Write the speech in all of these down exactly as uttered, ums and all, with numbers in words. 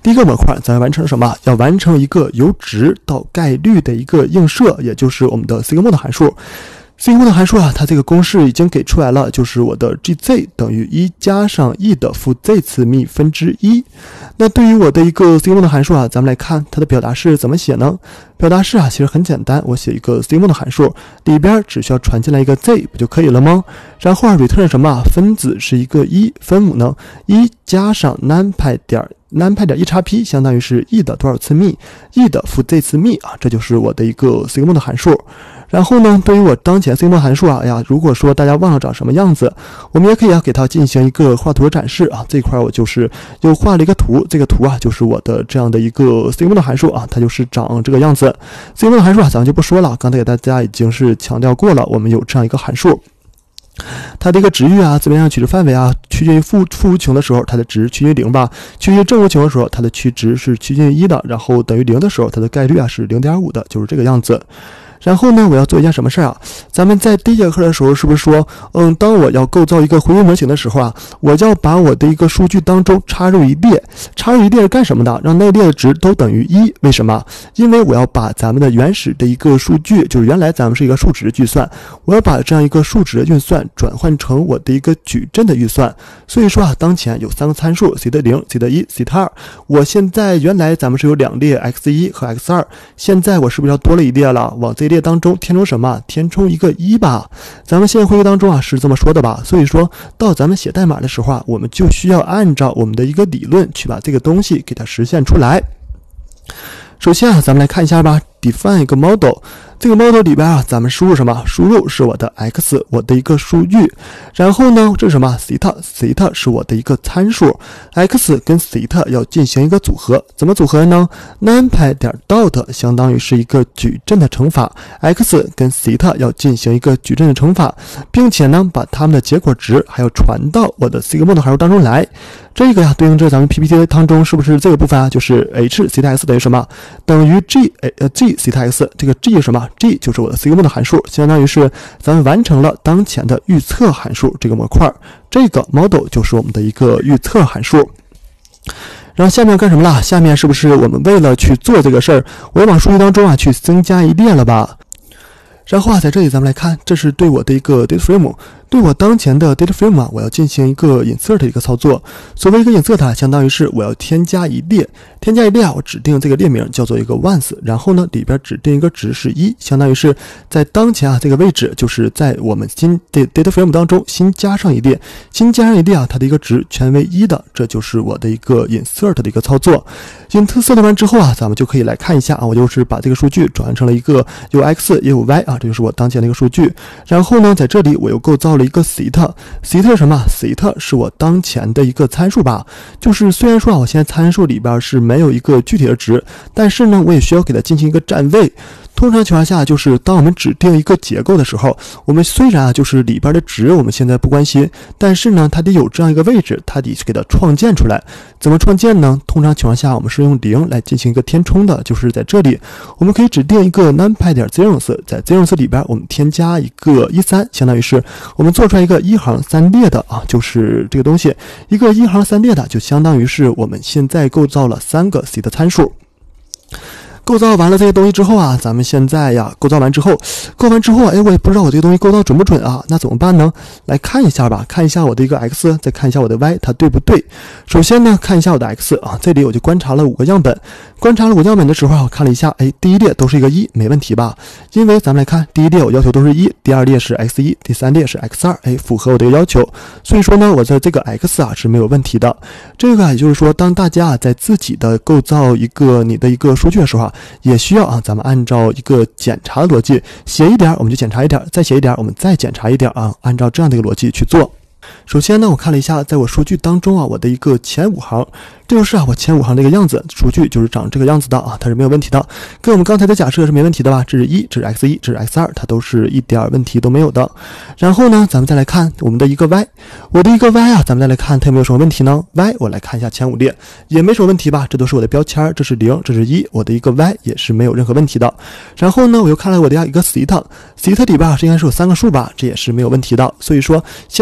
第一个模块咱要完成什么？要完成一个由值到概率的一个映射，也就是我们的 sigmoid 的函数。sigmoid 的函数啊，它这个公式已经给出来了，就是我的 gz 等于一加上 e 的负 z 次幂分之一。那对于我的一个 sigmoid 的函数啊，咱们来看它的表达式怎么写呢？表达式啊，其实很简单，我写一个 sigmoid 的函数，里边只需要传进来一个 z 不就可以了吗？然后啊 return 什么？分子是一个一，分母呢一加上 numpy 点 numpy 点 e 叉 p 相当于是 e 的多少次幂 e 的负 z 次幂啊，这就是我的一个 sigmoid 的函数。然后呢，对于我当前 sigmoid 函数啊，哎呀，如果说大家忘了长什么样子，我们也可以啊给它进行一个画图的展示啊。这块我就是又画了一个图，这个图啊就是我的这样的一个 sigmoid 的函数啊，它就是长这个样子。sigmoid 的函数啊，咱们就不说了，刚才给大家已经是强调过了，我们有这样一个函数。它的一个值域啊，字面上取值范围啊，趋近于负负无穷的时候，它的值趋近于零吧；趋近于正无穷的时候，它的趋值是趋近于一的；然后等于零的时候，它的概率啊是 零点五 的，就是这个样子。然后呢，我要做一件什么事儿啊？咱们在第一节课的时候是不是说，嗯，当我要构造一个回归模型的时候啊，我要把我的一个数据当中插入一列，插入一列是干什么的？让那列的值都等于一。为什么？因为我要把咱们的原始的一个数据，就是原来咱们是一个数值计算，我要把这样一个数值的运算转换成我的一个矩阵的预算。所以说啊，当前有三个参数 c 的零、c 的一、c 的二。我现在原来咱们是有两列 x 一 和 x 二，现在我是不是要多了一列了？往这列当中填充什么？填充一个一吧。咱们现在会议当中啊是这么说的吧？所以说到咱们写代码的时候啊，我们就需要按照我们的一个理论去把这个东西给它实现出来。首先啊，咱们来看一下吧。define 一个 model， 这个 model 里边啊，咱们输入什么？输入是我的 x， 我的一个数据。然后呢，这是什么 ？theta theta 是我的一个参数 ，x 跟 theta 要进行一个组合，怎么组合呢 ？numpy 点 dot 相当于是一个矩阵的乘法 ，x 跟 theta 要进行一个矩阵的乘法，并且呢，把它们的结果值还要传到我的 sigmoid 函数当中来。这个呀，对应着咱们 P P T 当中是不是这个部分啊？就是 h theta x 等于什么？等于 g 呃 g theta x， 这个 g 是什么 ？g 就是我的 sigmoid 的函数，相当于是咱们完成了当前的预测函数这个模块，这个 model 就是我们的一个预测函数。然后下面要干什么了？下面是不是我们为了去做这个事儿，我要往数据当中啊去增加一列了吧？然后啊，在这里咱们来看，这是对我的一个 data frame。对我当前的 data frame 啊，我要进行一个 insert 的一个操作。所谓一个 insert， 相当于是我要添加一列，添加一列啊，我指定这个列名叫做一个 once， 然后呢里边指定一个值是一，相当于是在当前啊这个位置，就是在我们新的 data frame 当中新加上一列，新加上一列啊，它的一个值全为一的，这就是我的一个 insert 的一个操作。insert 完之后啊，咱们就可以来看一下啊，我就是把这个数据转换成了一个有 x 也有 y 啊，这就是我当前的一个数据。然后呢，在这里我又构造了一个 theta， theta 是什么 ？theta 是我当前的一个参数吧，就是虽然说啊，我现在参数里边是没有一个具体的值，但是呢，我也需要给它进行一个占位。通常情况下，就是当我们指定一个结构的时候，我们虽然啊就是里边的值我们现在不关心，但是呢，它得有这样一个位置，它得给它创建出来。怎么创建呢？通常情况下，我们是用零来进行一个填充的，就是在这里，我们可以指定一个 numpy 点 zeros， 在 zeros 里边我们添加一个一三，相当于是我们做出来一个一行三列的啊，就是这个东西，一个一行三列的，就相当于是我们现在构造了三个 c 的参数。构造完了这些东西之后啊，咱们现在呀，构造完之后，构完之后，哎，我也不知道我这个东西构造准不准啊，那怎么办呢？来看一下吧，看一下我的一个 x， 再看一下我的 y， 它对不对？首先呢，看一下我的 x 啊，这里我就观察了五个样本，观察了五个样本的时候啊，我看了一下，哎，第一列都是一个一，没问题吧？因为咱们来看，第一列我要求都是一，第二列是 x 一，第三列是 x 二，哎，符合我的一个要求，所以说呢，我的这个 x 啊是没有问题的。这个也就是说，当大家啊在自己的构造一个你的一个数据的时候啊，也需要啊，咱们按照一个检查的逻辑，写一点我们就检查一点，再写一点我们再检查一点啊，按照这样的一个逻辑去做。首先呢，我看了一下，在我数据当中啊，我的一个前五行，这就是啊我前五行的一个样子，数据就是长这个样子的啊，它是没有问题的，跟我们刚才的假设是没问题的吧？这是一，这是 x 一，这是 x 二，它都是一点问题都没有的。然后呢，咱们再来看我们的一个 y， 我的一个 y 啊，咱们再来看它有没有什么问题呢 ？y 我来看一下前五列，也没什么问题吧？这都是我的标签，这是零，这是一，我的一个 y 也是没有任何问题的。然后呢，我又看了我的一个 theta，theta 里边啊，应该是有三个数吧，这也是没有问题的。所以说现在检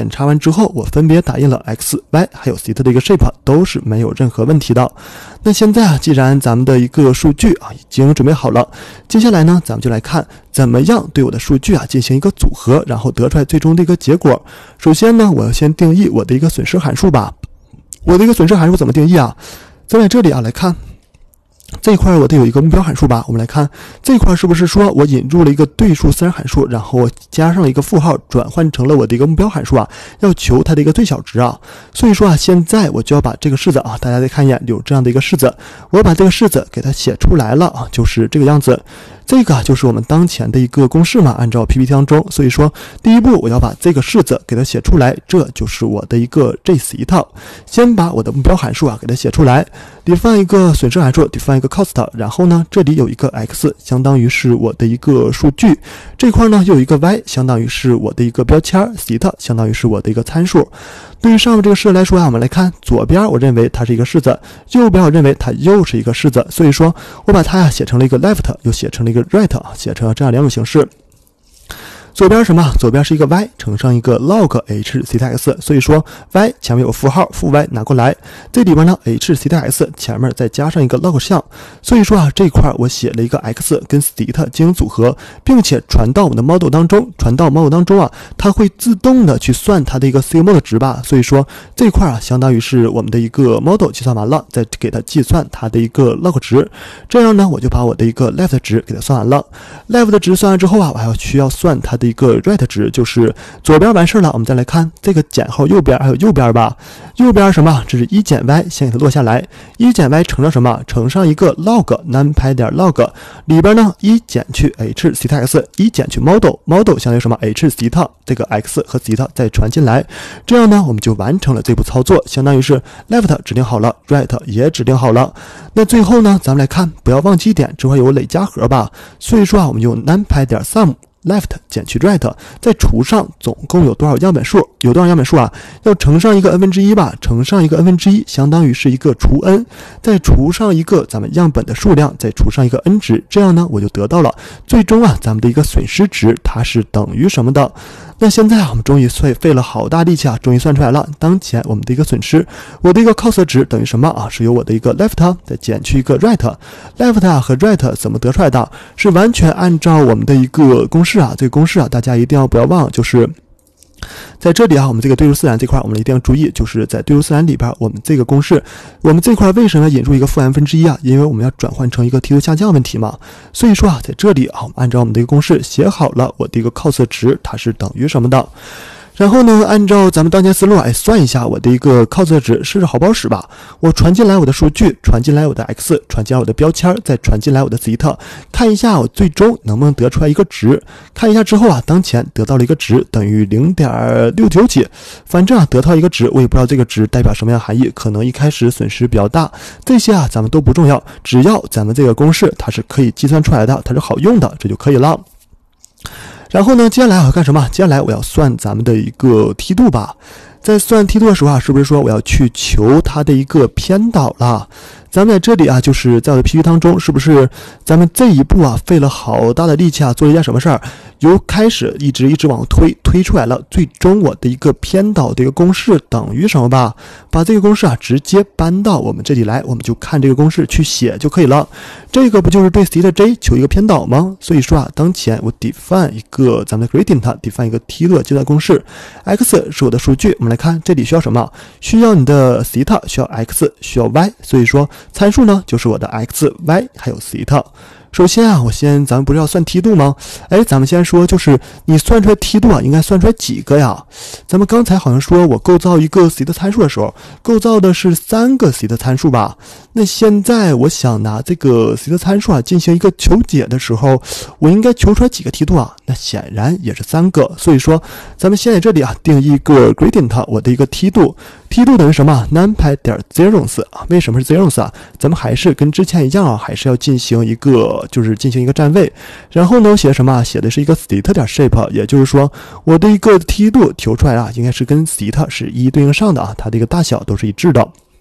检查完之后，我分别打印了 x、y 还有 theta 的一个 shape， 都是没有任何问题的。那现在啊，既然咱们的一个数据啊已经准备好了，接下来呢，咱们就来看怎么样对我的数据啊进行一个组合，然后得出来最终的一个结果。首先呢，我要先定义我的一个损失函数吧。我的一个损失函数怎么定义啊？咱在这里啊来看。这一块我得有一个目标函数吧，我们来看这一块是不是说我引入了一个对数自然函数，然后加上了一个负号，转换成了我的一个目标函数啊，要求它的一个最小值啊。所以说啊，现在我就要把这个式子啊，大家再看一眼，有这样的一个式子，我把这个式子给它写出来了啊，就是这个样子。这个就是我们当前的一个公式嘛，按照 P P T 当中，所以说第一步我要把这个式子给它写出来，这就是我的一个 J theta。先把我的目标函数啊给它写出来 ，define 一个损失函数 ，define 一个 cost， 然后呢这里有一个 x， 相当于是我的一个数据，这块呢又有一个 y， 相当于是我的一个标签 theta， 相当于是我的一个参数。对于上面这个式子来说啊，我们来看左边，我认为它是一个式子，右边我认为它又是一个式子，所以说我把它呀写成了一个 left， 又写成了一个 right 啊，写成了这样两种形式。左边什么？左边是一个 y 乘上一个 log h theta x， 所以说 y 前面有个负号，负 y 拿过来，这里边呢 h theta x 前面再加上一个 log 项，所以说啊这块我写了一个 x 跟 theta 进行组合，并且传到我们的 model 当中，传到 model 当中啊，它会自动的去算它的一个 sigmoid 值吧，所以说这块啊相当于是我们的一个 model 计算完了，再给它计算它的一个 log 值，这样呢我就把我的一个 left 值给它算完了。left 的值算完之后啊，我还要需要算它的一个 right 值，就是左边完事了，我们再来看这个减号右边还有右边吧。右边什么？这是一减 y， 先给它落下来，一减 y 乘上什么？乘上一个 log numpy 点 log 里边呢一减去 h theta x， 一减去 model model 相当于什么 h theta， 这个 x 和 theta 再传进来，这样呢我们就完成了这步操作，相当于是 left 指定好了， right 也指定好了。那最后呢，咱们来看，不要忘记一点，这块有个累加和吧，所以说啊，我们用 numpy 点 sum left 减去 right， 再除上总共有多少样本数？有多少样本数啊？要乘上一个 n 分之一吧，乘上一个 n 分之一，相当于是一个除 n， 再除上一个咱们样本的数量，再除上一个 n 值，这样呢我就得到了最终啊咱们的一个损失值，它是等于什么的？那现在啊我们终于费费了好大力气啊，终于算出来了，当前我们的一个损失，我的一个 cost 值等于什么啊？是由我的一个 left 再减去一个 right，left 啊和 right 怎么得出来的？是完全按照我们的一个公式啊，这个公式啊大家一定要不要忘，就是在这里啊，我们这个对数自然这块，我们一定要注意，就是在对数自然里边，我们这个公式，我们这块为什么要引入一个负 n 分之一啊？因为我们要转换成一个梯度下降问题嘛。所以说啊，在这里啊，我们按照我们的一个公式写好了，我的一个 cost 值它是等于什么的。然后呢，按照咱们当前思路，哎，算一下我的一个 cost 值是好不好使吧？我传进来我的数据，传进来我的 x， 传进来我的标签，再传进来我的 theta， 看一下我最终能不能得出来一个值。看一下之后啊，当前得到了一个值等于 零点六九几，反正啊得到一个值，我也不知道这个值代表什么样的含义，可能一开始损失比较大，这些啊咱们都不重要，只要咱们这个公式它是可以计算出来的，它是好用的，这就可以了。然后呢，接下来我要干什么？接下来我要算咱们的一个梯度吧。在算梯度的时候啊，是不是说我要去求它的一个偏导了？咱们在这里啊，就是在我的 P P T 当中，是不是咱们这一步啊费了好大的力气啊，做了一件什么事儿？由开始一直一直往推，推出来了，最终我的一个偏导的一个公式等于什么吧？把这个公式啊直接搬到我们这里来，我们就看这个公式去写就可以了。这个不就是对 theta j 求一个偏导吗？所以说啊，当前我 define 一个咱们的 gradient define 一个梯度计算公式 ，x 是我的数据，我们来看这里需要什么？需要你的 theta， 需要 x， 需要 y， 所以说参数呢就是我的 x、y 还有 theta。首先啊，我先咱们不是要算梯度吗？哎，咱们先说，就是你算出来梯度啊，应该算出来几个呀？咱们刚才好像说我构造一个 theta 参数的时候，构造的是三个 theta 参数吧？那现在我想拿这个 theta 参数啊进行一个求解的时候，我应该求出来几个梯度啊？那显然也是三个。所以说，咱们先在这里啊定义一个 gradient， 我的一个梯度。梯度等于什么 ？numpy 点 zeros 啊？为什么是 zeros 啊？咱们还是跟之前一样啊，还是要进行一个，就是进行一个占位。然后呢，我写的什么？写的是一个 theta 点 shape， 也就是说，我的一个梯度求出来啊，应该是跟 theta 是一一对应上的啊，它的一个大小都是一致的。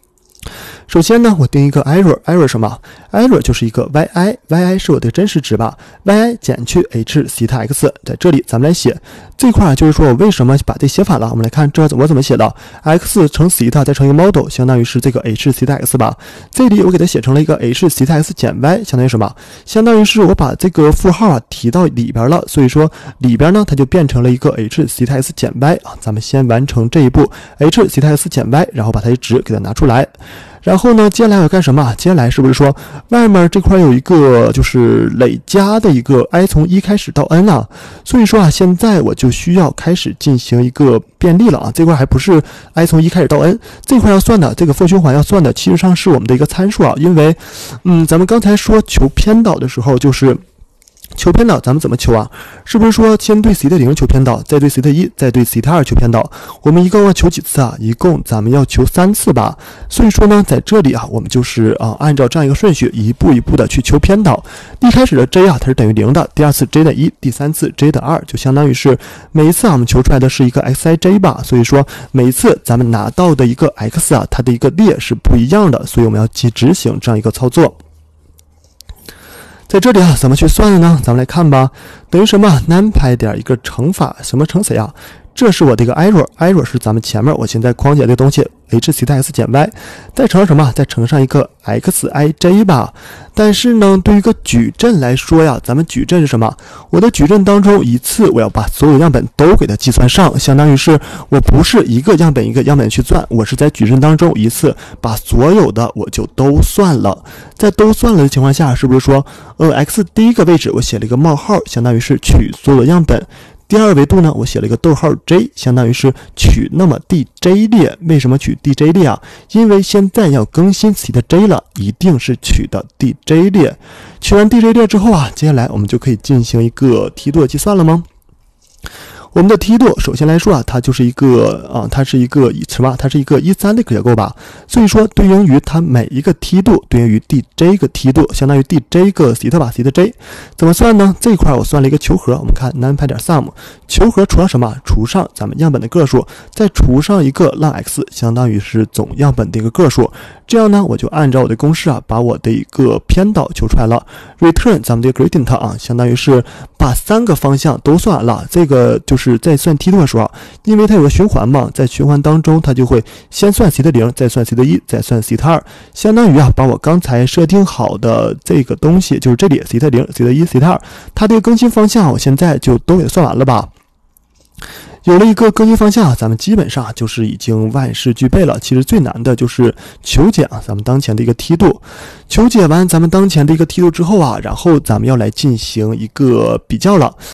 首先呢，我定一个 error，error 什么 ？error 就是一个 yi，yi 是我的真实值吧 ？yi 减去 h 西塔 x， 在这里咱们来写这块啊，就是说我为什么把这写反了？我们来看这我怎么写的 ？x 乘西塔再乘一个 model， 相当于是这个 h 西塔 x 吧？这里我给它写成了一个 h 西塔 x 减 y， 相当于什么？相当于是我把这个负号啊提到里边了，所以说里边呢它就变成了一个 h 西塔 x 减 y 啊。咱们先完成这一步 h 西塔 x 减 y， 然后把它的值给它拿出来。然后呢，接下来要干什么？接下来是不是说外面这块有一个就是累加的一个 i 从一开始到 n 啊？所以说啊，现在我就需要开始进行一个便利了啊。这块还不是 i 从一开始到 n， 这块要算的这个负循环要算的，其实上是我们的一个参数啊。因为嗯，咱们刚才说求偏导的时候就是。求偏导咱们怎么求啊？是不是说先对 西塔零求偏导，再对 西塔一，再对 西塔二求偏导？我们一共要求几次啊？一共咱们要求三次吧。所以说呢，在这里啊，我们就是啊按照这样一个顺序，一步一步的去求偏导。一开始的 j 啊，它是等于零的；第二次 j 的一，第三次 j 的二，就相当于是每一次啊我们求出来的是一个 xij 吧。所以说每一次咱们拿到的一个 x 啊，它的一个列是不一样的，所以我们要去执行这样一个操作。在这里啊，怎么去算的呢？咱们来看吧，等于什么 numpy 点一个乘法，什么乘谁啊？这是我的一个 error，error 是咱们前面我现在框写的东西 h 西塔 x 减 y， 再乘上什么？再乘上一个 xij 吧。但是呢，对于一个矩阵来说呀，咱们矩阵是什么？我的矩阵当中一次我要把所有样本都给它计算上，相当于是我不是一个样本一个样本去算，我是在矩阵当中一次把所有的我就都算了。在都算了的情况下，是不是说呃 x 第一个位置我写了一个冒号，相当于是取所有的样本。第二维度呢，我写了一个逗号 j， 相当于是取那么 dj 列。为什么取 dj 列啊？因为现在要更新西塔 j 了，一定是取的 dj 列。取完 dj 列之后啊，接下来我们就可以进行一个梯度的计算了吗？我们的梯度首先来说啊，它就是一个啊，它是一个什么？它是一个一三的结构吧。所以说对应于它每一个梯度对应于 dj 个梯度，相当于 dj 个西塔吧，西塔 j 怎么算呢？这一块我算了一个求和，我们看 numpy 点 sum 求和除上什么？除上咱们样本的个数，再除上一个浪 x， 相当于是总样本的一个个数。这样呢，我就按照我的公式啊，把我的一个偏导求出来了。return 咱们的 gradient 啊，相当于是把三个方向都算完了。这个就是在算梯度的时候，因为它有个循环嘛，在循环当中，它就会先算西塔零，再算西塔一，再算西塔二，相当于啊，把我刚才设定好的这个东西，就是这里西塔零、西塔一、西塔二，它这个更新方向，我现在就都给算完了吧。有了一个更新方向，咱们基本上就是已经万事俱备了。其实最难的就是求解啊，咱们当前的一个梯度。求解完咱们当前的一个梯度之后啊，然后咱们要来进行一个比较了。